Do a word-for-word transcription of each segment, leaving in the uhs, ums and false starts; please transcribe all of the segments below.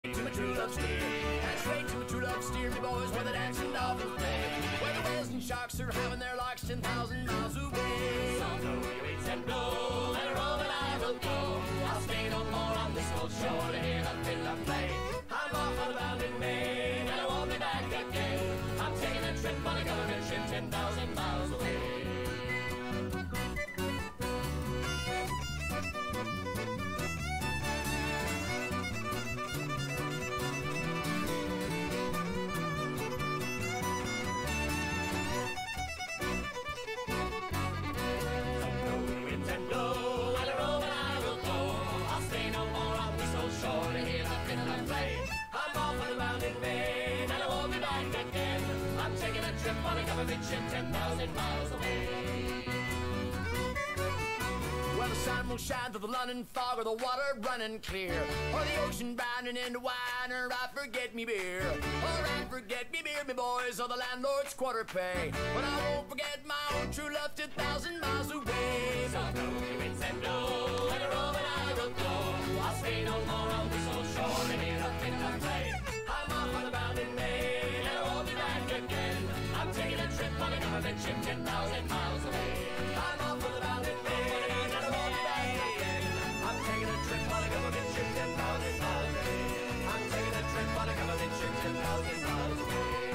to my true love steer, and straight to my true love steer, me boys, where the dancing dolphins play, where the whales and sharks are having their larks ten thousand miles away. So blow your winds and blow, let it roll and I will go. I'll stay no more on this old shore to hear the fiddler play. I'm off on a bounding main, and I won't be back again. I'm taking a trip on a government ship ten thousand miles away. On a government ship ten thousand miles away. Well, the sun will shine through the London fog, or the water running clear, or the ocean bounding into wine, or I forget me beer, or I forget me beer, me boys, or the landlord's quarter pay. But I won't forget my own true love ten thousand miles away. So blow your winds and blow, let it roll and I will go. I'll stay no more on this old shore to hear the fiddler play. I'm off on the bounding main, and I won't be back again. I'm taking a trip on a government ship ten thousand miles away. I'm off for the bounding main, and I won't be back again. I'm taking a trip on a government ship ten thousand miles away. I'm taking a trip on a government ship ten thousand miles away.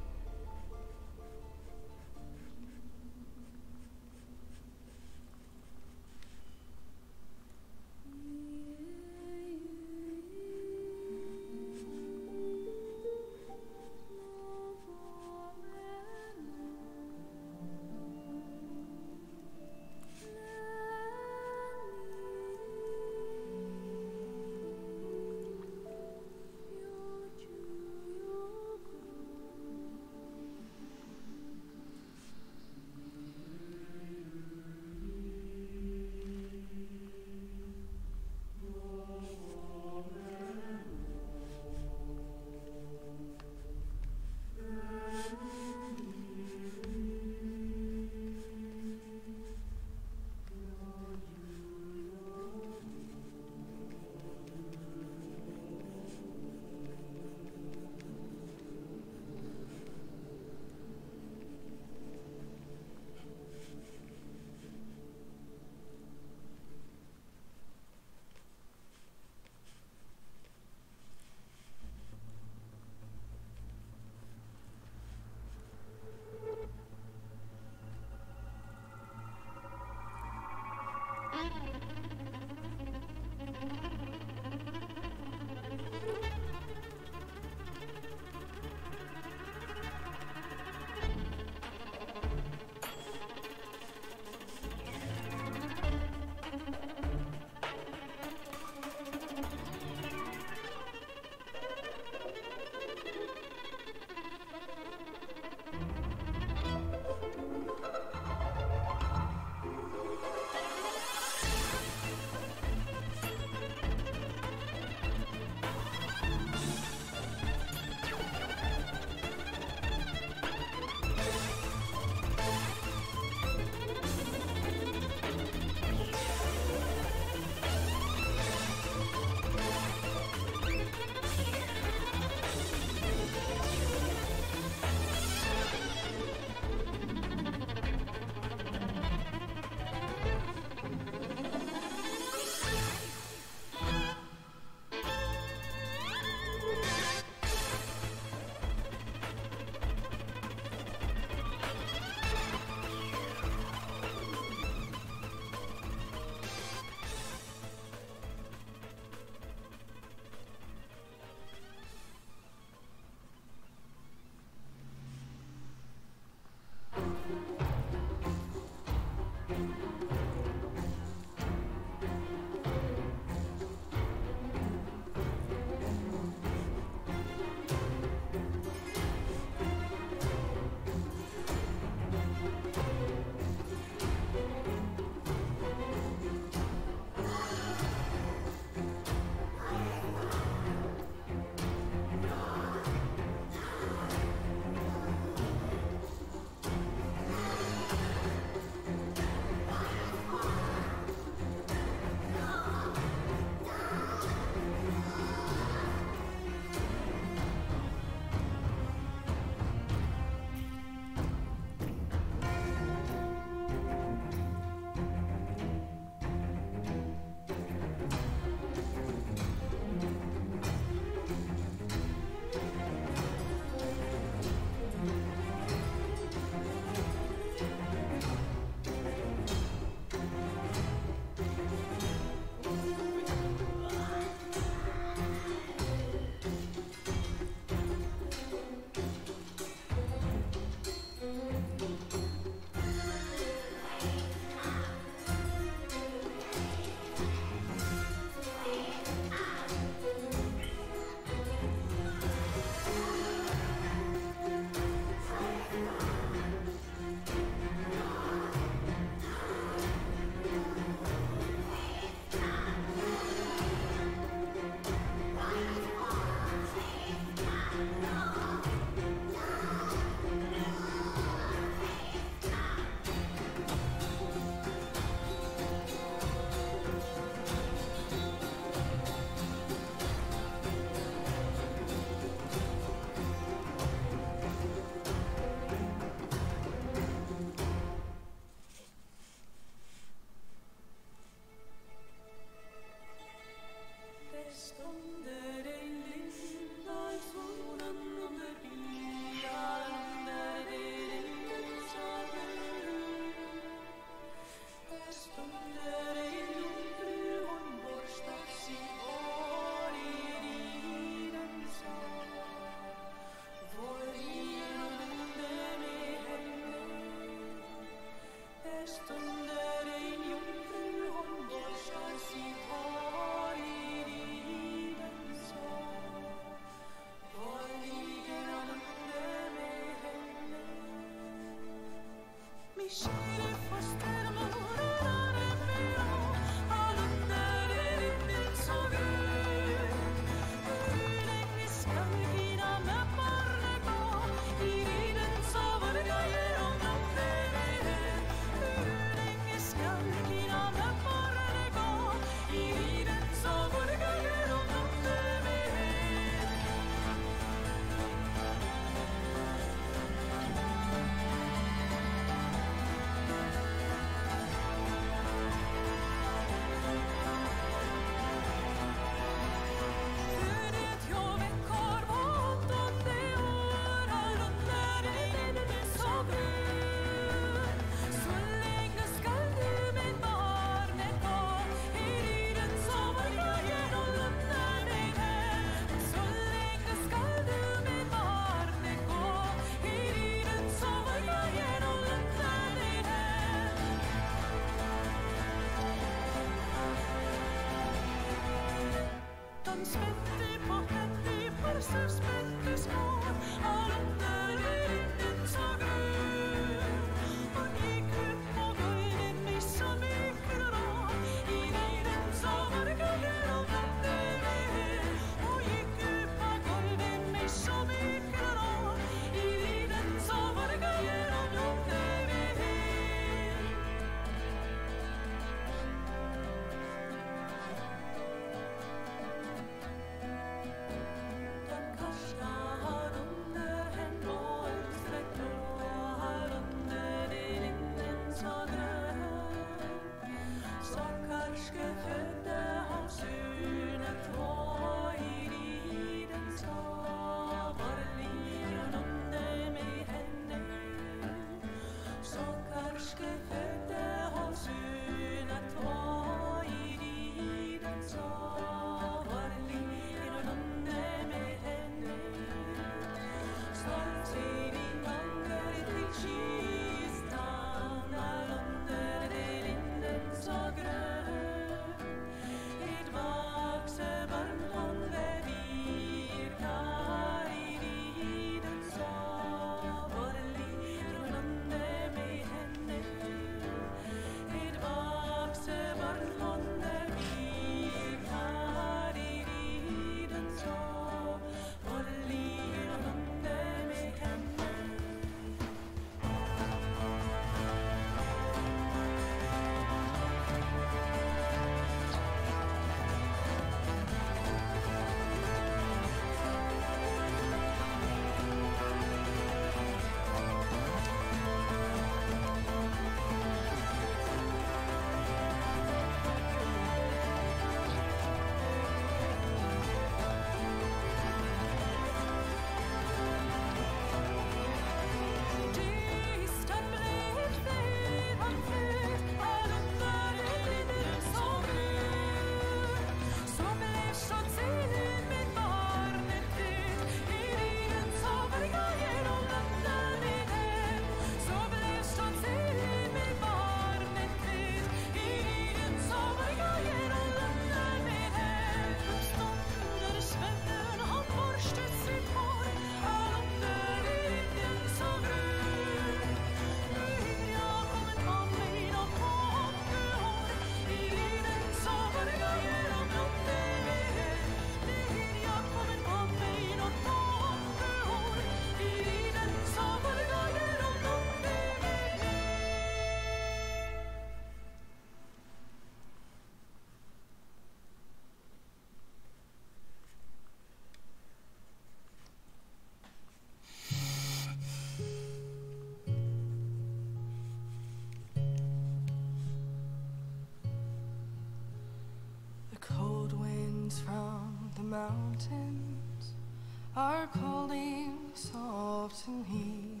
Mountains are calling soft and heat.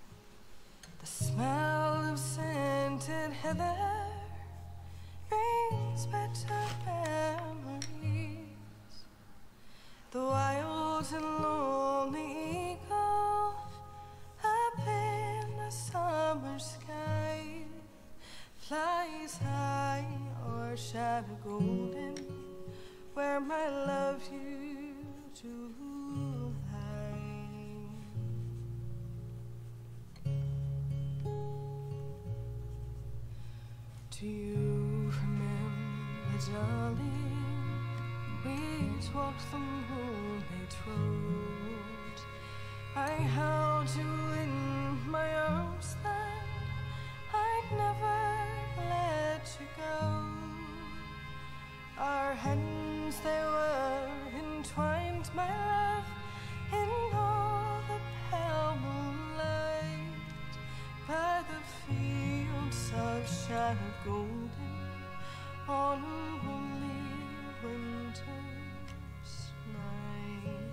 The smell of scented heather brings better memories. The wild and lonely eagle up in the summer sky flies high o'er shadow golden, where my love used to lie. Do you remember, darling, we walked the moonlit road? I held you in my arms then, I'd never let you go. Our hands, they were entwined, my love, in all the pale moonlight, by the fields of shadowed golden, on a lonely winter's night.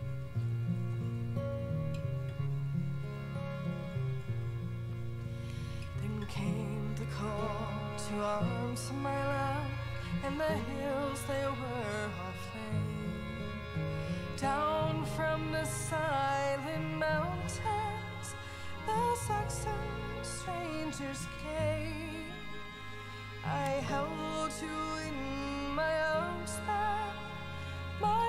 Then came the call to arms, my love, and the hills, they were all flame. Down from the silent mountains, the Saxon strangers came. I held you in my arms then, my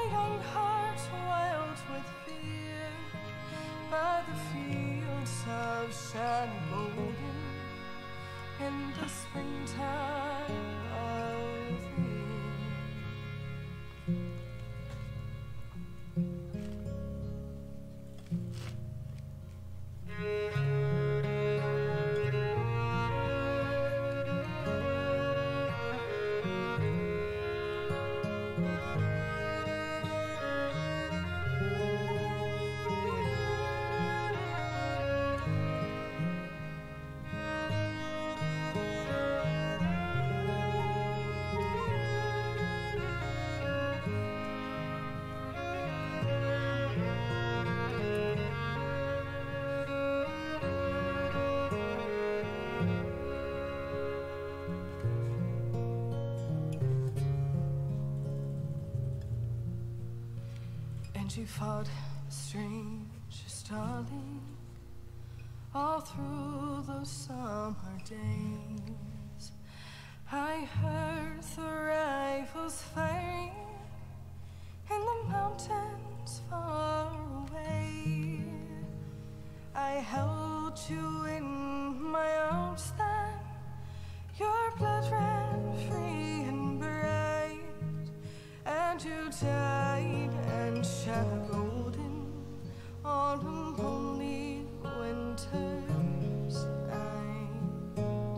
And you fought a stranger starling all through those summer days. I heard the rifles firing in the mountains far away. I held you in my arms then, your blood ran free and bright, and you died and shattered golden on a lonely winter's night.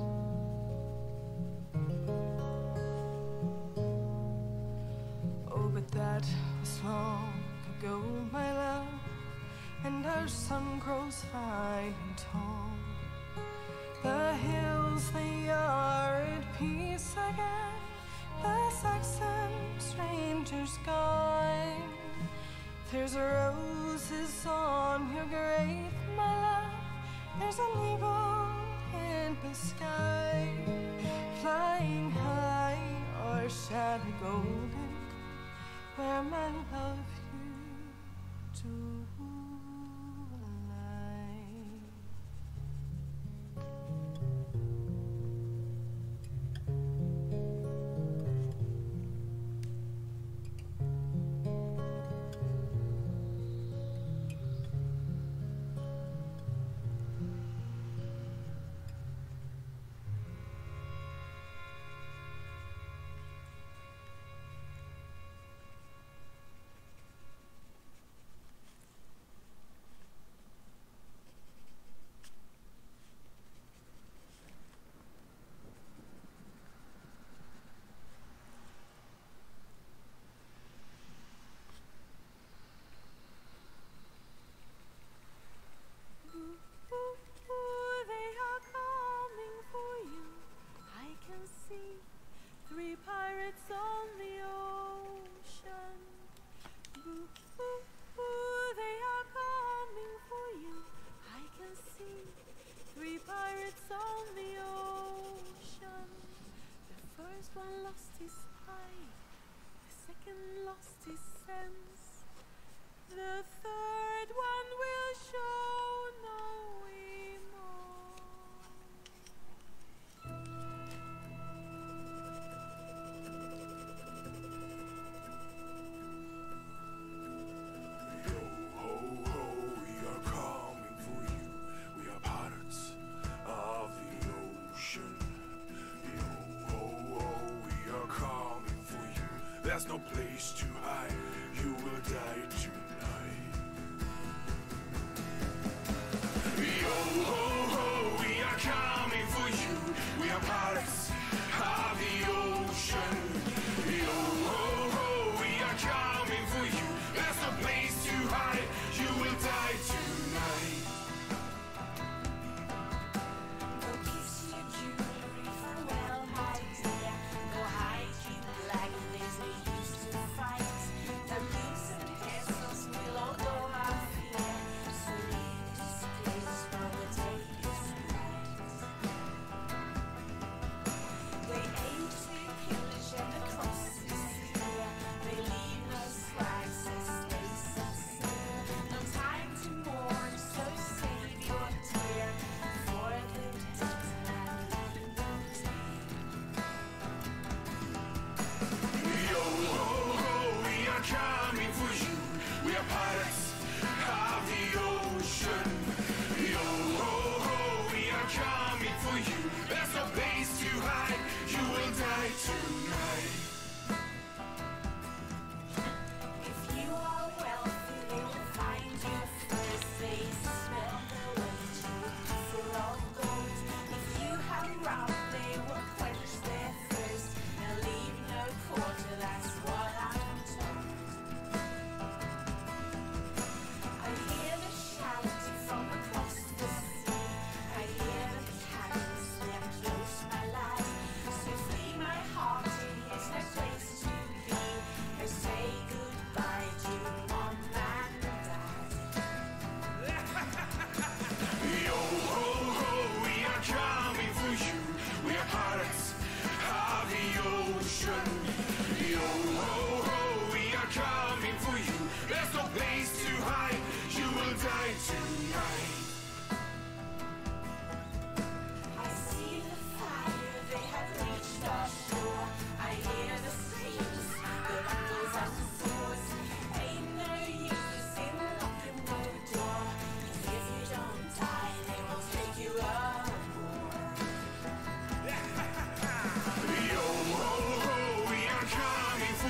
Oh, but that was long ago, my love, and our sun grows fine and tall. The hills, they are at peace again, the Saxon stranger's gone. There's roses on your grave, my love, there's an eagle in the sky, flying high or shadow golden, where my love you to there's no place to hide, you will die tonight. Yo ho ho, we are coming for you. We are pirates of the ocean. Yo ho ho, we are coming for you. There's no place to hide, you will die tonight. Go kiss your jewelry for well, my dear. Go hide you black days they used to fight. The rings and castles will all know how fear. So leave these days for the day.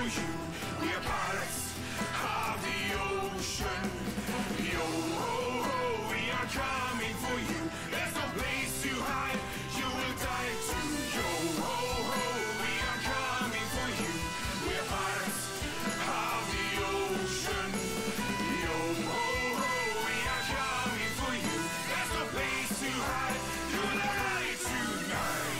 for you. We are pirates of the ocean. Yo ho ho, we are coming for you. There's no place to hide, you will die too. Yo ho ho, we are coming for you. We are pirates of the ocean. Yo ho ho, we are coming for you. There's no place to hide, you will die tonight.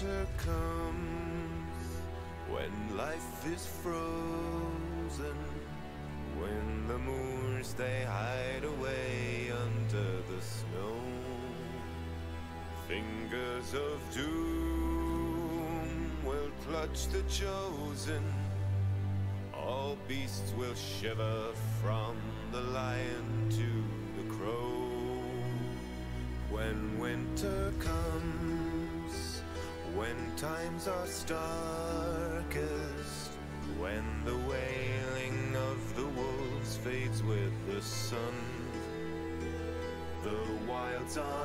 winter comes, when life is frozen, when the moors they hide away under the snow, fingers of doom will clutch the chosen. All beasts will shiver from the lion to the crow. When winter comes, when times are starkest, when the wailing of the wolves fades with the sun, the wilds are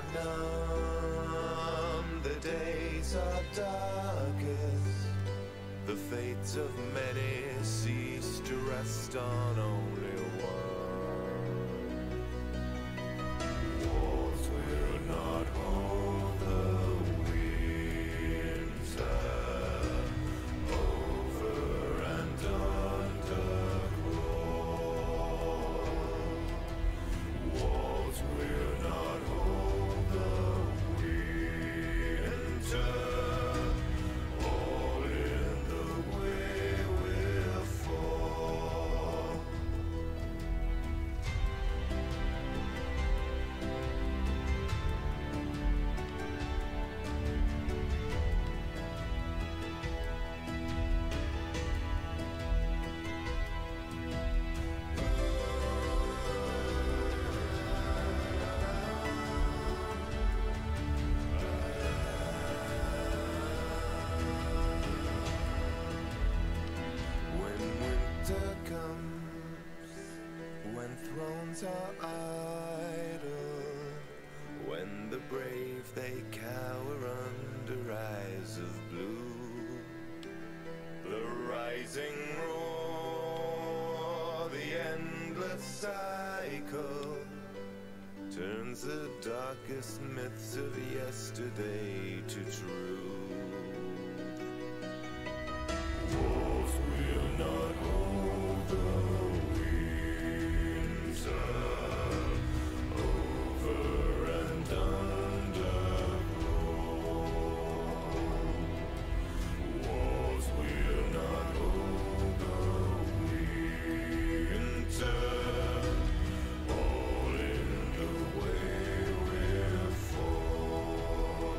numb, the days are darkest, the fates of many cease to rest on only one. Walls will not hold the winter, over and underground. Walls will not hold the winter. Thrones are idle, when the brave they cower under eyes of blue. The rising roar, the endless cycle, turns the darkest myths of yesterday to truth. Walls will not hold the over and underground. Walls will not hold the winter, all in the way we'll fall.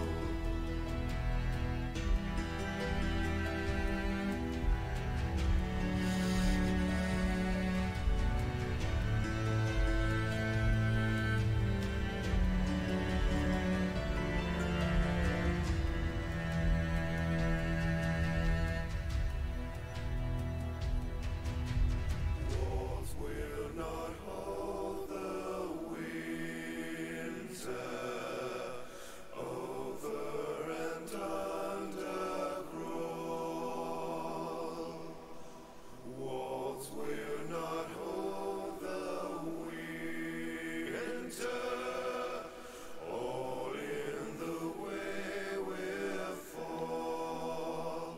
Walls will not hold the winter, over and underground. Walls will not hold the winter, all in the way we'll fall.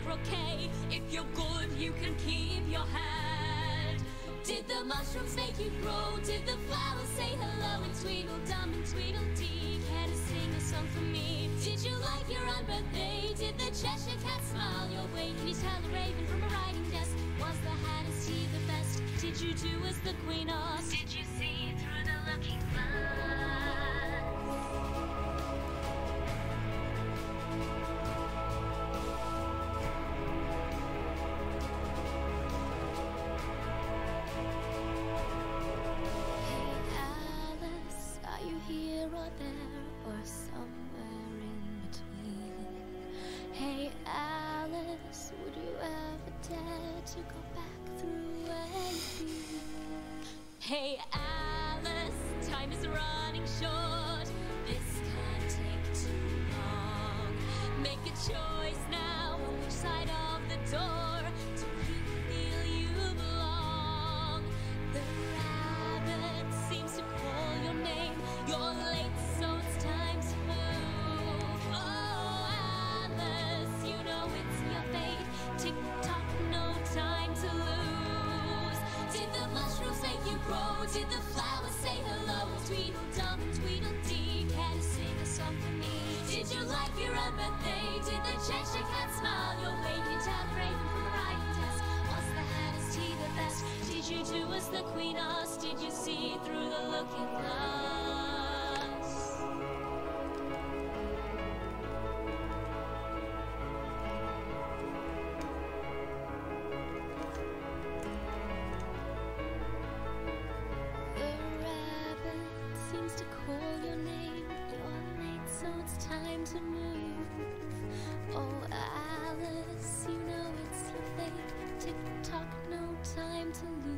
croquet. If you're good, you can keep your head. Did the mushrooms make you grow? Did the flowers say hello in Tweedledum and Tweedledee? Care to sing a song for me? Did you like your own birthday? Did the Cheshire Cat smile your way? Can you tell a raven from a writing desk? Was the Hatter's tea the best? Did you do as the Queen asked? Did you see through the looking glass? Hey Alice, are you here or there or somewhere in between? Hey Alice, would you ever dare to go back through anything? Hey Alice, time is running short. This can't take too long. Make a choice now. On which side of the door do you feel you belong? The rabbit seems to call your name. You're late, so it's time to move. Oh, Alice, you know it's your fate. Tick tock, no time to lose. Did the mushrooms make you grow? Did the flowers say hello? Tweedledum and Tweedledee, care to sing a song for me? Did you like your own birthday? Did the Cheshire Cat smile your way? Can you tell the raven from a writing desk? Was the Hatter's tea the best? Did you do as the Queen asked? Did you see through the looking glass? The rabbit seems to call your name. You're late, so it's time to move. Oh, Alice, you know it's your fate. Tick tock, no time to lose.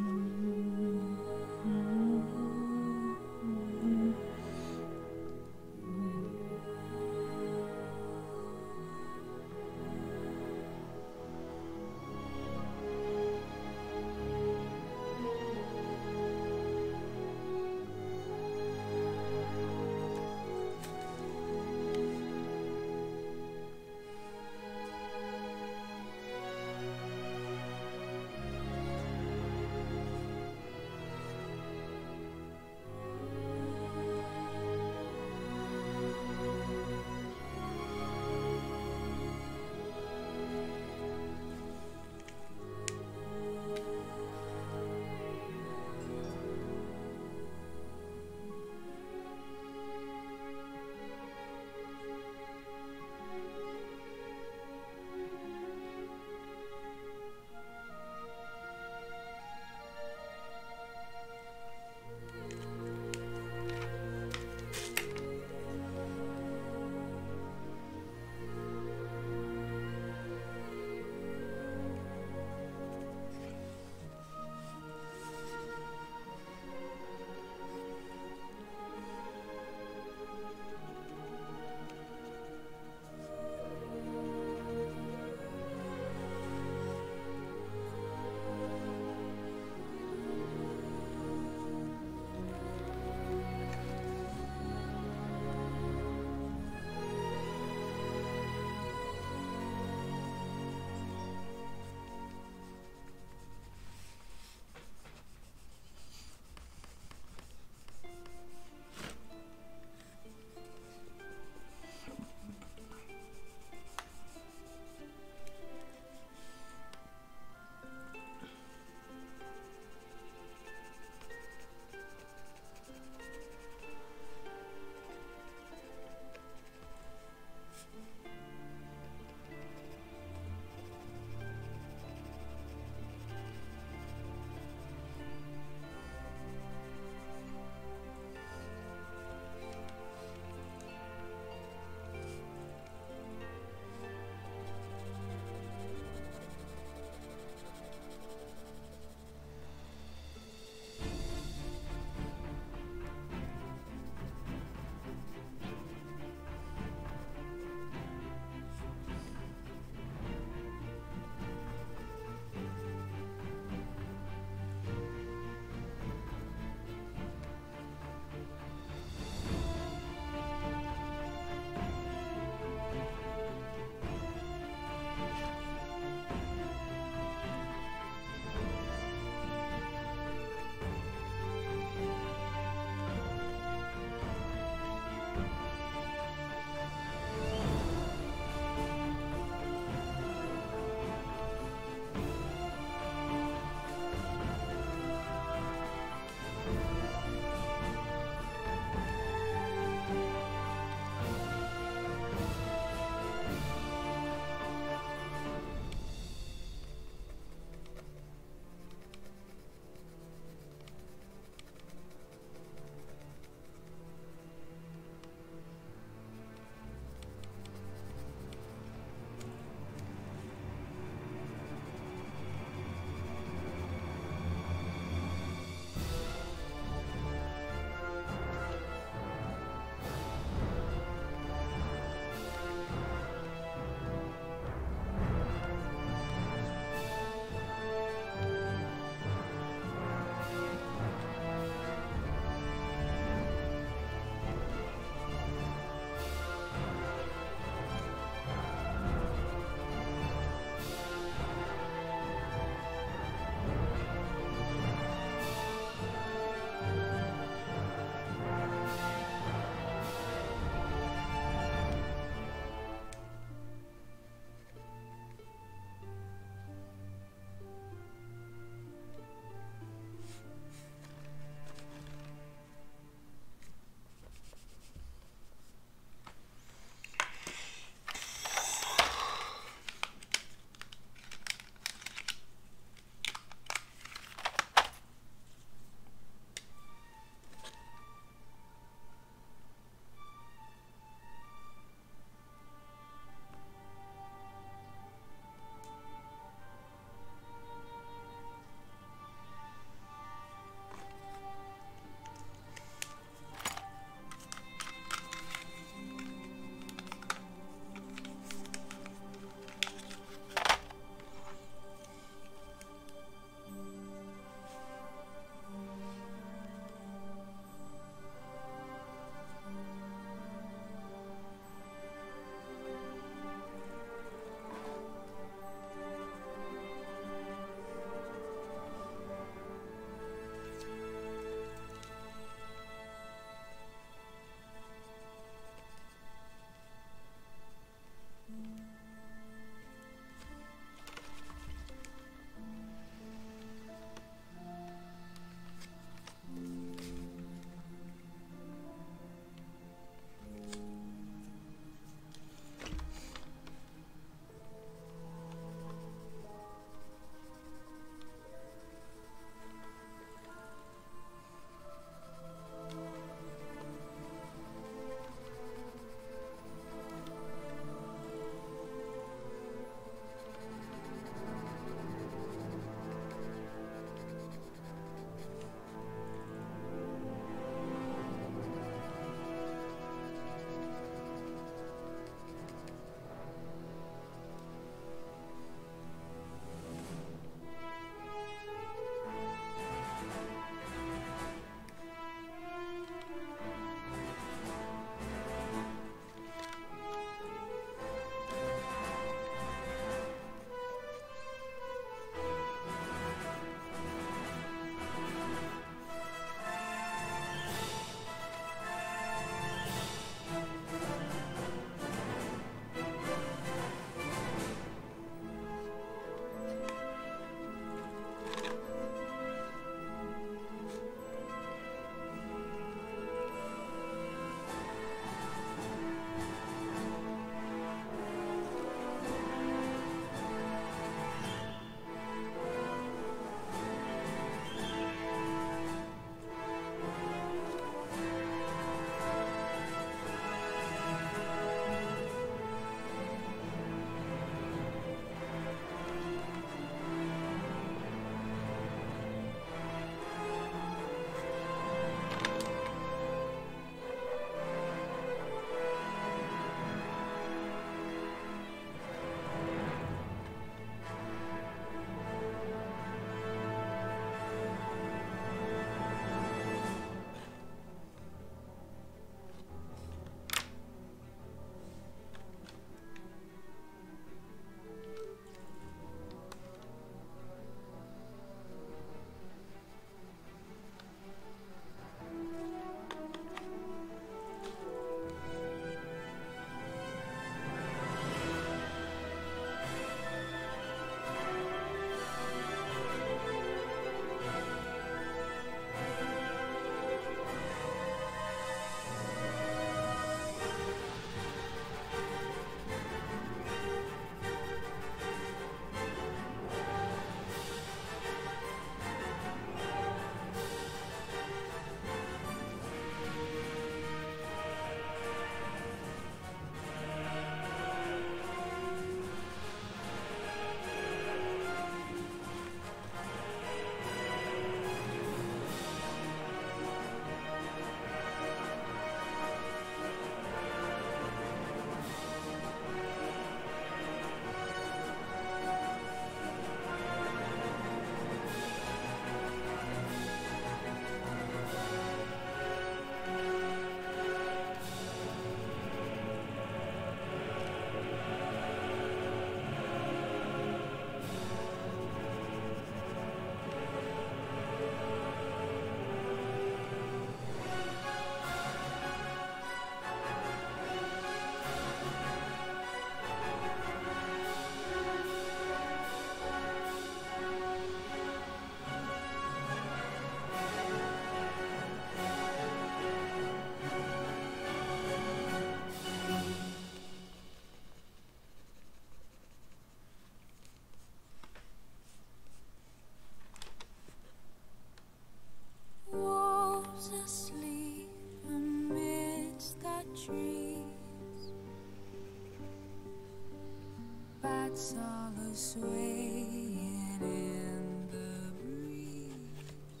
swaying in the breeze.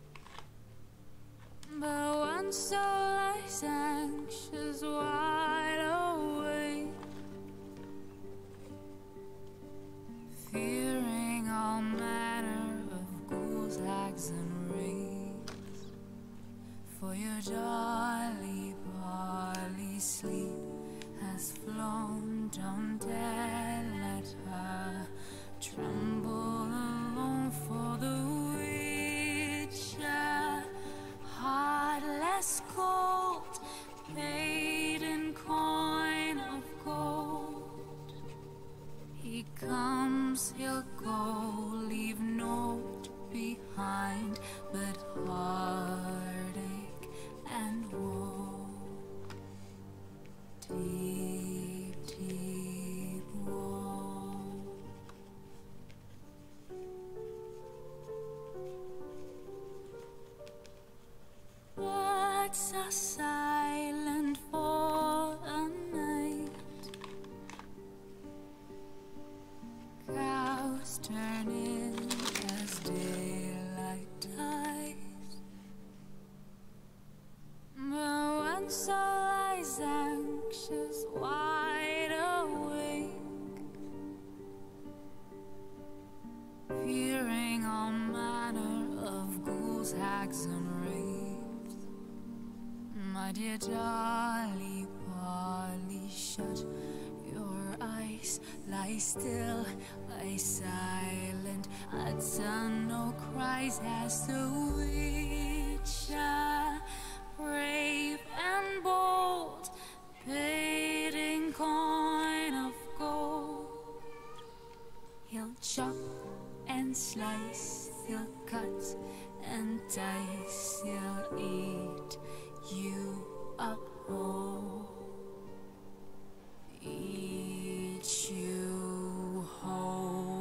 But one soul lies anxious, wide awake, fearing all manner of ghouls, hags, and wraiths. For your jolly barley sleep has flown, don't dare let her tremble alone. For the witcher, heartless cold, paid in coin of gold. He comes, he'll go, leave naught behind but heartache and woe. Deep, deep woe. Birds are silent for a night, cows turn in as daylight dies. But one soul lies anxious, wide awake, fearing all manner of ghouls, hags, and wraiths. My dear Dolly Polly, shut your eyes, lie still, lie silent, utter no cries as the witcher, brave and bold, paid in coin of gold. He'll chop and slice, he'll cut and dice, he'll eat you up whole, eat you whole.